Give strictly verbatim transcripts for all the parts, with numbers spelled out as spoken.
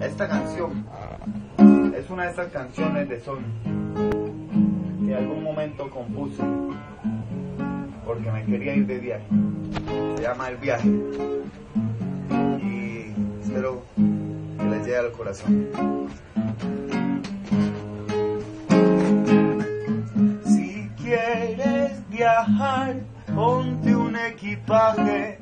Esta canción es una de esas canciones de son que en algún momento compuse porque me quería ir de viaje. Se llama El Viaje y espero que les llegue al corazón. Si quieres viajar, ponte un equipaje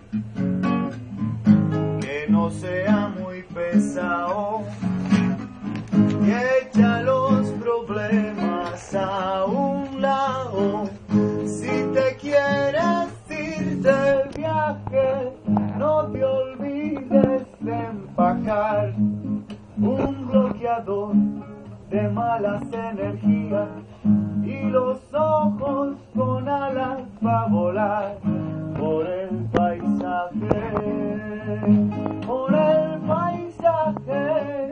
que no sea muy pesado y echa los problemas a un lado. Si te quieres ir de viaje, no te olvides de empacar un bloqueador de malas energías y los ojos con alas para volar por el paisaje, por el paisaje.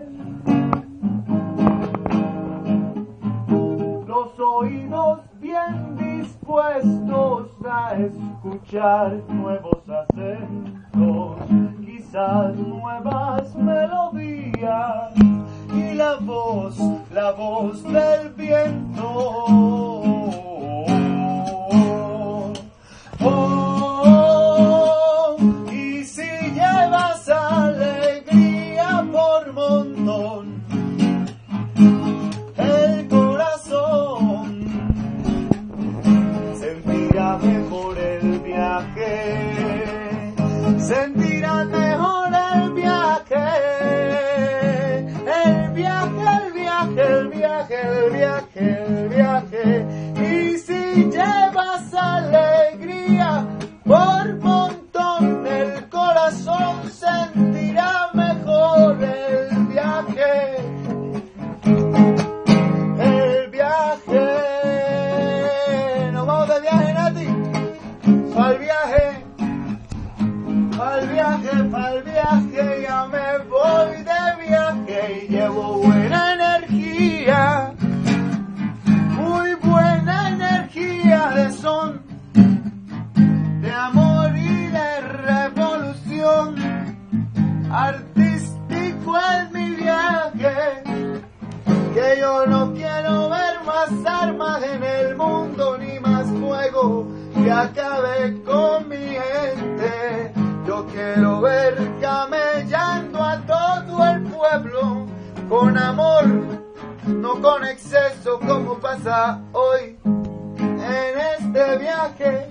Los oídos bien dispuestos a escuchar nuevos acentos, quizás nuevas melodías y la voz, la voz del viento. Oh, y si llevas alegría por montón, el corazón sentirá mejor el viaje, sentirá mejor el viaje, el viaje, el viaje, el viaje, el viaje, el viaje. Y si llevas alegría por montón, el corazón sentirá mejor el viaje, el viaje. Nos vamos de viaje, Nati, pa'l viaje, pa'l viaje, pa'l viaje. Ya me voy de viaje y llevo buena energía, muy buena energía de son, de amor y de revolución. Artístico es mi viaje, que yo no quiero ver más armas en el mundo ni más fuego que acabe con mi gente. Yo quiero ver camellando a todo el pueblo con amor, no con exceso como pasa hoy en este viaje.